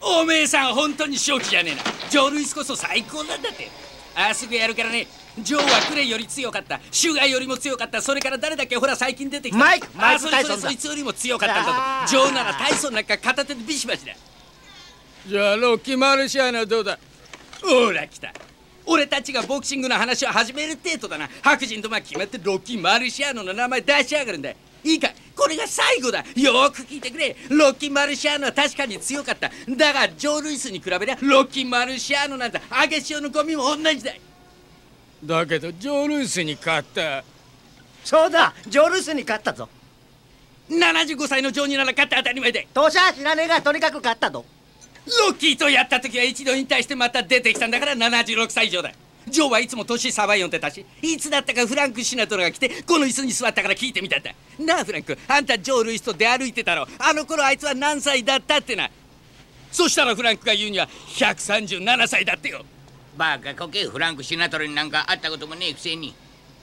おめえさん本当に正気じゃねえな。ジョー・ルイスこそ最高なんだって。すぐやるからね。ジョーはクレイより強かった、シュガーよりも強かった、それから誰だっけ、ほら最近出てきたマイクタイソンだ。 そいつよりも強かったんだと。ジョーならタイソンなんか片手でビシバシだ。じゃあロッキー・マルシアーナはどうだ。ほら来た。俺たちがボクシングの話を始める程度だな。白人と決まってロッキー・マルシアーノの名前出しやがるんだ。いいか、これが最後だ。よーく聞いてくれ。ロッキー・マルシアーノは確かに強かった。だがジョー・ルイスに比べりゃロッキー・マルシアーノなんだ揚げ潮のゴミも同じだ。だけどジョー・ルイスに勝った。 そうだ、ジョー・ルイスに勝ったぞ。 75歳のジョーになら勝って当たり前で。 年は知らねえがとにかく勝ったぞ。 ロッキーとやった時は一度引退してまた出てきたんだから76歳以上だ。ジョーはいつも年サバ読んでたし、いつだったかフランク・シナトラが来てこの椅子に座ったから聞いてみたんだ。なあフランク、あんたジョー・ルイスと出歩いてたろ。あの頃あいつは何歳だったってな。そしたらフランクが言うには137歳だってよ。 バカこけ、フランク・シナトラになんか会ったこともねえくせに。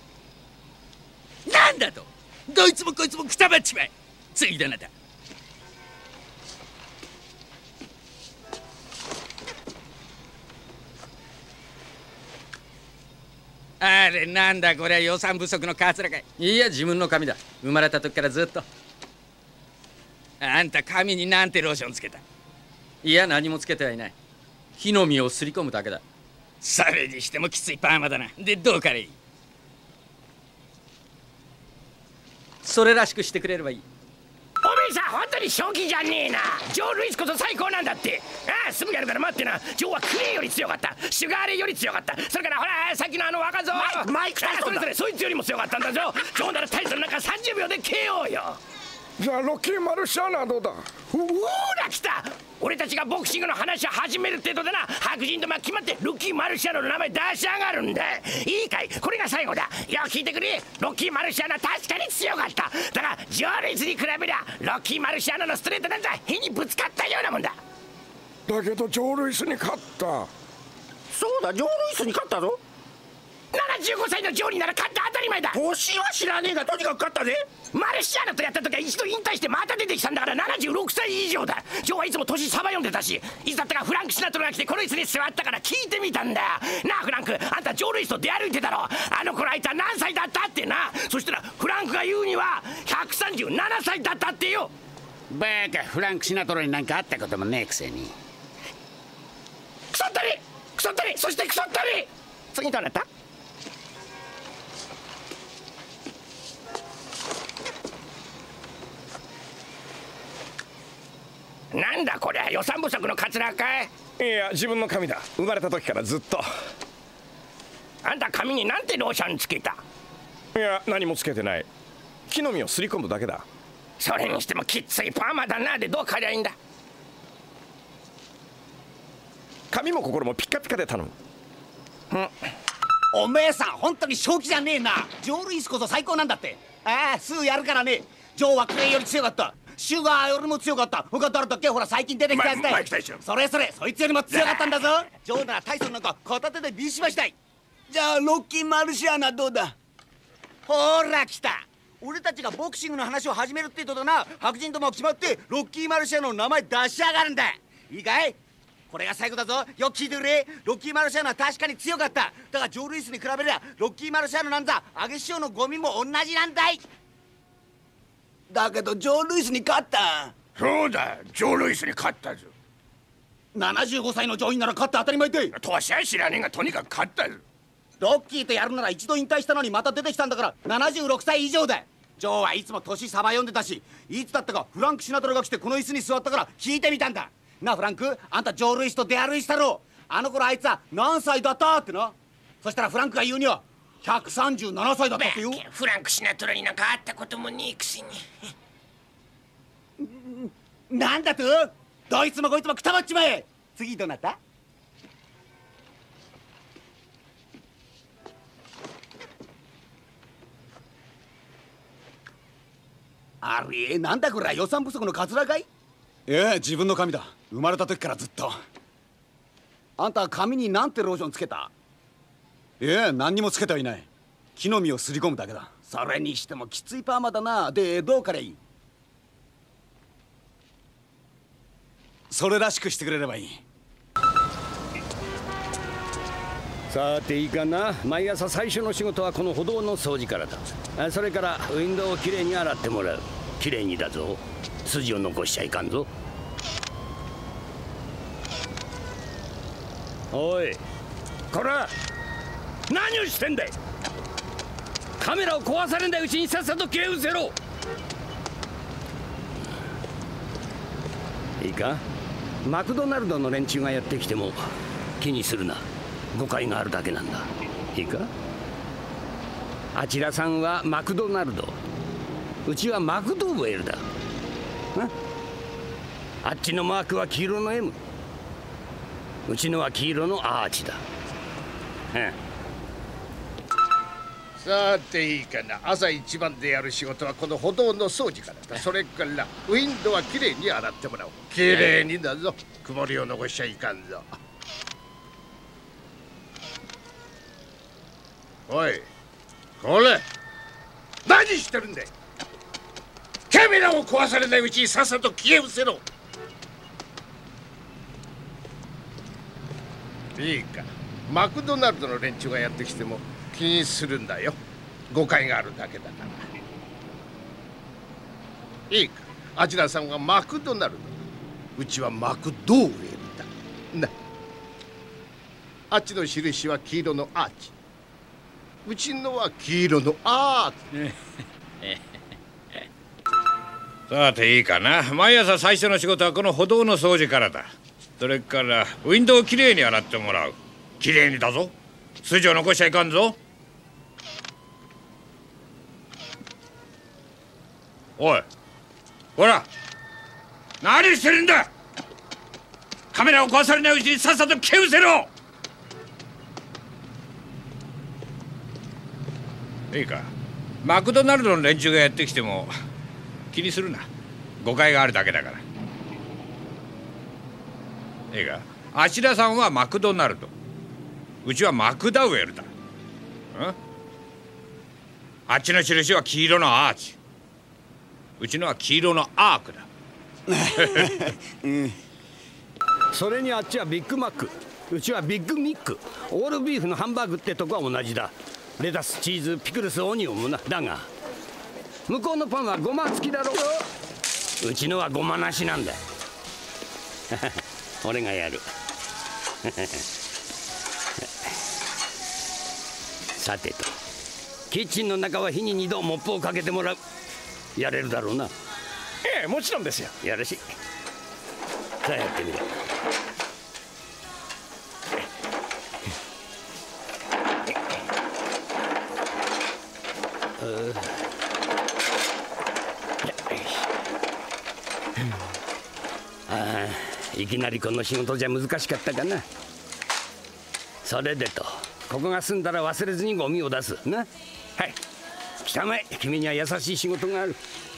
なんだと、どいつもこいつもくたばっちまえ。次だなだ。あれなんだこれは、予算不足のカツラかい。いや自分の髪だ。生まれた時からずっと。あんた髪になんてローションつけた。いや何もつけてはいない。木の実をすり込むだけだ。それにしてもきついパーマだな。でどうかね。それらしくしてくれればいい。 おめえさん本当に正気じゃねえな。ジョー・ルイスこそ最高なんだって。すぐやるから待ってな。ジョーはクレイより強かった、シュガーレイより強かった、それからほらさっきの若造マイクタイソンだ。そいつよりも強かったんだぞ。ジョーならタイソンなんか30秒で KO よ。 じゃあロッキー・マルシャーナはどうだ。 ほら来た。俺たちがボクシングの話を始める程度でな、白人と決まってロッキー・マルシアーノの名前出しやがるんだ。いいかい、これが最後だ。よく聞いてくれ。ロッキー・マルシアーノは確かに強かった。だがジョー・ルイスに比べりゃロッキー・マルシアーノのストレートなんざ火にぶつかったようなもんだ。 だけどジョー・ルイスに勝った。 そうだ、ジョー・ルイスに勝ったぞ。 75歳のジョーになら勝って当たり前だ。 年は知らねえがとにかく勝ったぜ。 マルシアーノとやった時は一度引退してまた出てきたんだから76歳以上だ。ジョーはいつも年サバ読んでたし、いつだったかフランク・シナトラが来てこの椅子に座ったから聞いてみたんだよ。なあフランク、あんたジョー・ルイスと出歩いてたろ。あの頃あいつは何歳だったってな。そしたらフランクが言うには137歳だったってよ。 バカ、フランク・シナトラになんか会ったこともねえくせに。 クソったりクソったり、そしてクソったり。次どうなった。なんだこりゃ、予算不足のカツラかい。 いや自分の髪だ。生まれた時からずっと。 あんた髪になんてローションつけた。 いや何もつけてない。木の実をすり込むだけだ。 それにしてもきついパーマだな。でどう変えりゃいいんだ。 髪も心もピッカピカで頼む。 おめえさん本当に正気じゃねえな。ジョー・ルイスこそ最高なんだって。すぐやるからね。ジョーはクレイより強かった、シュガーよりも強かった。他誰だっけ、ほら最近出てきたやつだよ。それそいつよりも強かったんだぞ。ジョーならタイソンなんか片手でビシバシだい。 じゃあロッキー・マルシアーナどうだ。 ほら来た。俺たちがボクシングの話を始めるって言うとな、白人とも決まってロッキー・マルシアーノの名前出しやがるんだ。いいかい、これが最後だぞ。よく聞いてくれ。ロッキー・マルシアーノは確かに強かった。だがジョー・ルイスに比べりゃロッキー・マルシアーノなんざ揚げ潮のゴミも同じなんだい。 だけどジョー・ルイスに勝った。 そうだ、ジョー・ルイスに勝ったぞ。 75歳のジョーになら勝って当たり前で。 年は知らねえがとにかく勝ったぞ。 ロッキーとやるなら一度引退したのにまた出てきたんだから76歳以上だ。ジョーはいつも年サバ読んでたし、いつだったかフランク・シナトラが来てこの椅子に座ったから聞いてみたんだ。なあフランク、あんたジョー・ルイスと出歩いしたろ。あの頃あいつは何歳だったってな。そしたらフランクが言うには137歳だったってよ。 フランク・シナトラになんか会ったこともねえくせに。 なんだと。どいつもこいつもくたばっちまえ。次どうなった。あれなんだこれは、予算不足のカツラかい。自分の髪だ。生まれた時からずっと。あんた髪になんてローションつけた。何にもつけてはいない。木の実をすり込むだけだ。それにしてもきついパーマだな。でどうかりゃいい。 それらしくしてくれればいい。 さていいかな。毎朝最初の仕事はこの歩道の掃除からだ。それからウィンドウをきれいに洗ってもらう。きれいにだぞ。筋を残しちゃいかんぞ。おいこら、何をしてんだい。カメラを壊されないうちにさっさと切れ失せろ。いいか、マクドナルドの連中がやってきても気にするな。誤解があるだけなんだ。いいか、あちらさんはマクドナルド、うちはマクドウェルだ。あっちのマークは黄色の M、 うちのは黄色のアーチだ。 さていいかな。朝一番でやる仕事はこの歩道の掃除からだ。それからウィンドウはきれいに洗ってもらおう。きれいにだぞ。曇りを残しちゃいかんぞ。おいこれ何してるんだい。カメラを壊されないうちにさっさと消え失せろ。いいか、マクドナルドの連中がやってきても気にするんだよ。誤解があるだけだから。いいか、あちらさんはマクドナルド、うちはマクドウェルだな。あっちの印は黄色のアーチ、うちのは黄色のアーチ。 さていいかな。毎朝最初の仕事はこの歩道の掃除からだ。それからウィンドウをきれいに洗ってもらう。きれいにだぞ。筋を残しちゃいかんぞ。おいほら、何してるんだ。カメラを壊されないうちにさっさと消え失せろ。いいか、マクドナルドの連中がやってきても気にするな。誤解があるだけだから。いいか、あちらさんはマクドナルド、うちはマクダウェルだ。あっちの印は黄色のアーチ、うちのは黄色のアークだ。 それにあっちはビッグマック、うちはビッグミック。オールビーフのハンバーグってとこは同じだ。レタス、チーズ、ピクルス、オニオンもな。だが向こうのパンはゴマ付きだろ。うちのはゴマなしなんだ。俺がやる。さてと、キッチンの中は日に2度モップをかけてもらう。やれるだろうな。 ええ、もちろんですよ。 やるし。さあやってみろ。いきなりこの仕事じゃ難しかったかな。それでと、ここが済んだら忘れずにゴミを出すな。はい、北前、君には優しい仕事がある。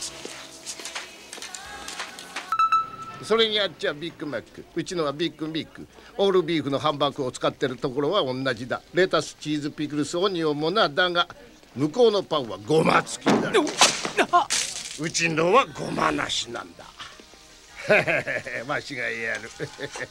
それにあっちはビッグマック、うちのはビッグミック。オールビーフのハンバーグを使ってるところは同じだ。レタス、チーズ、ピクルス、オニオンもな。だが向こうのパンはゴマ付きだ。うちのはゴマなしなんだ。間違いやる。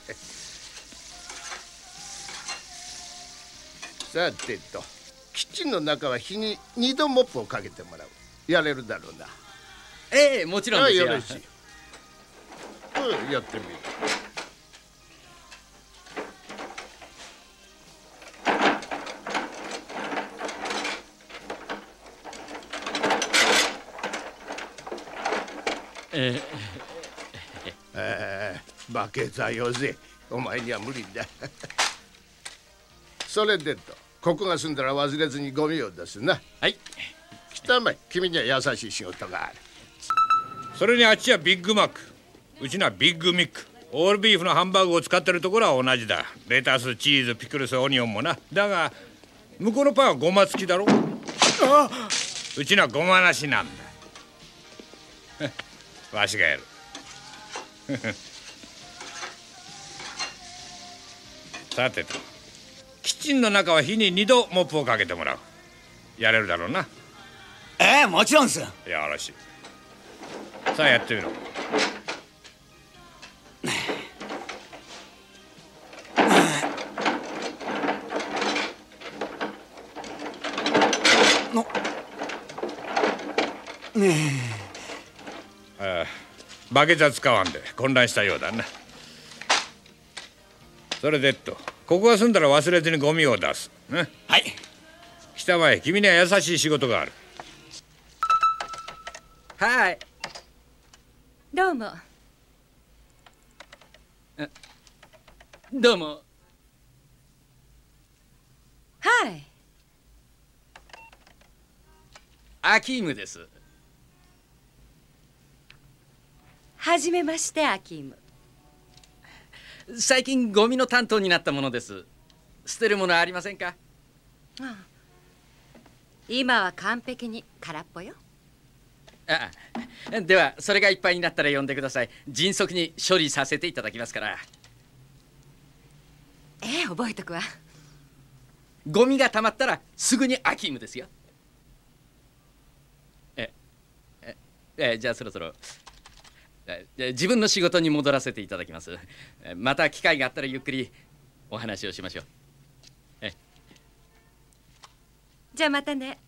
さてと、キッチンの中は日に2度モップをかけてもらう。やれるだろうな。 ええ、もちろんですよ。 よろしい。やってみる。負けたよぜ。お前には無理だ。それでと、ここが済んだら忘れずにゴミを出すな。 はい。 北前、君には優しい仕事がある。 それにあっちはビッグマック、うちのはビッグミック。オールビーフのハンバーグを使ってるところは同じだ。レタス、チーズ、ピクルス、オニオンもな。だが向こうのパンはゴマ付きだろ。うちのはゴマなしなんだ。わしがやる。さてと、キッチンの中は日に2度モップをかけてもらう。やれるだろうな。 ええ、もちろんっす。 よろしい。さあやってみろ。 ああ、バケツは使わんで混乱したようだな。それでここが済んだら忘れずにゴミを出す。ね、 はい。 北前、君には優しい仕事がある。 はい。 どうも。 どうも。 はい。 アキームです。 はじめまして、アキーム。 最近ゴミの担当になったものです。捨てるものありませんか？ ああ、今は完璧に空っぽよ。 ああ、ではそれがいっぱいになったら呼んでください。迅速に処理させていただきますから。 覚えとくわ。 ゴミがたまったらすぐにアキームですよ。じゃあそろそろ自分の仕事に戻らせていただきます。また機会があったらゆっくりお話をしましょう。 じゃあまたね。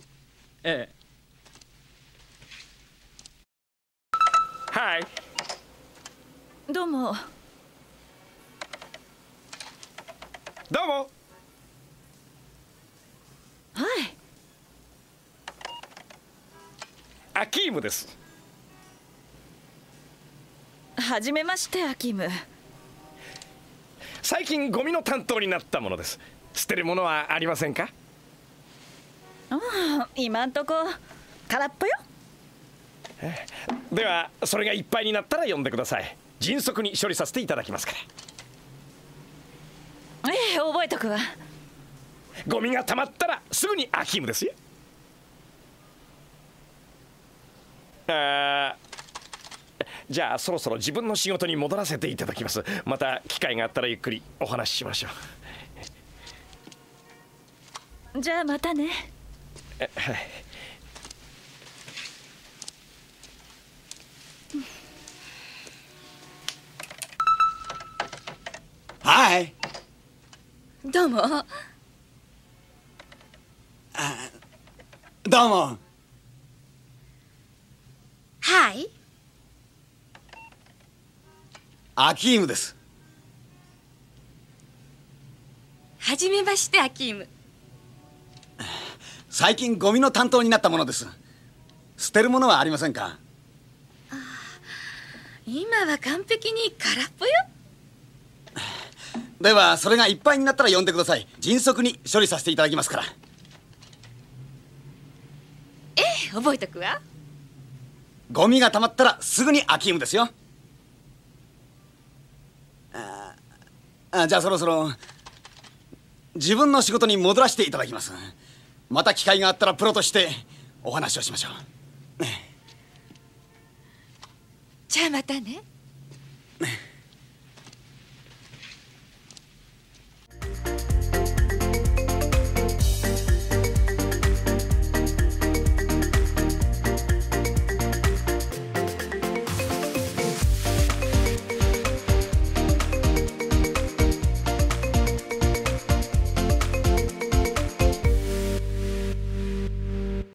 はい。 どうも。 どうも。 はい。 アキームです。 はじめまして、アキーム。 最近ゴミの担当になったものです。捨てるものはありませんか？ 今んとこ空っぽよ。 ではそれがいっぱいになったら呼んでください。迅速に処理させていただきますから。 覚えとくわ。 ゴミがたまったらすぐにアキームですよ。じゃあそろそろ自分の仕事に戻らせていただきます。また機会があったらゆっくりお話ししましょう。じゃあまたね。 はい。 はい。 どうも。 どうも。 はい。 アキームです。 はじめまして、アキーム。 最近ゴミの担当になったものです。捨てるものはありませんか？ 今は完璧に空っぽよ。 ではそれがいっぱいになったら呼んでください。迅速に処理させていただきますから。 覚えとくわ。 ゴミがたまったらすぐにアキームですよ。じゃあそろそろ自分の仕事に戻らせていただきます。また機会があったらプロとしてお話をしましょう。 じゃあまたね。